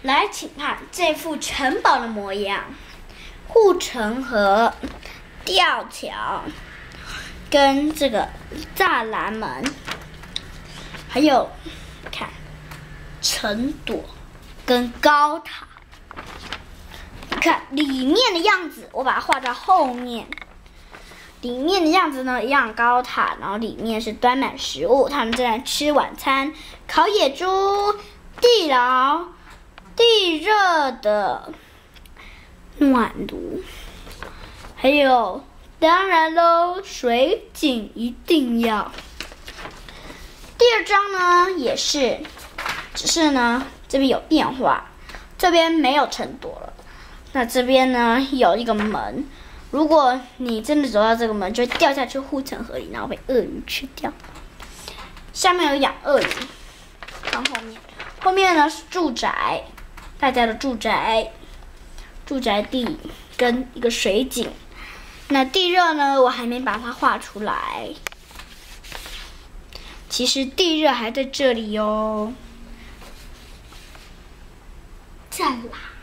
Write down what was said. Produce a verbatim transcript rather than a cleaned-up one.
来，请看这副城堡的模样：护城河、吊桥，跟这个栅栏门，还有看城垛跟高塔。看里面的样子，我把它画在后面。里面的样子呢，一样高塔，然后里面是端满食物，他们正在吃晚餐，烤野猪、地牢、地热的暖炉，还有当然喽，水井一定要。第二章呢也是，只是呢这边有变化，这边没有城垛了，那这边呢有一个门。如果你真的走到这个门，就会掉下去护城河里，然后被鳄鱼吃掉。下面有养鳄鱼，看后面，后面呢是住宅，大家的住宅，住宅地跟一个水井。那地热呢，我还没把它画出来。其实地热还在这里哟。再来。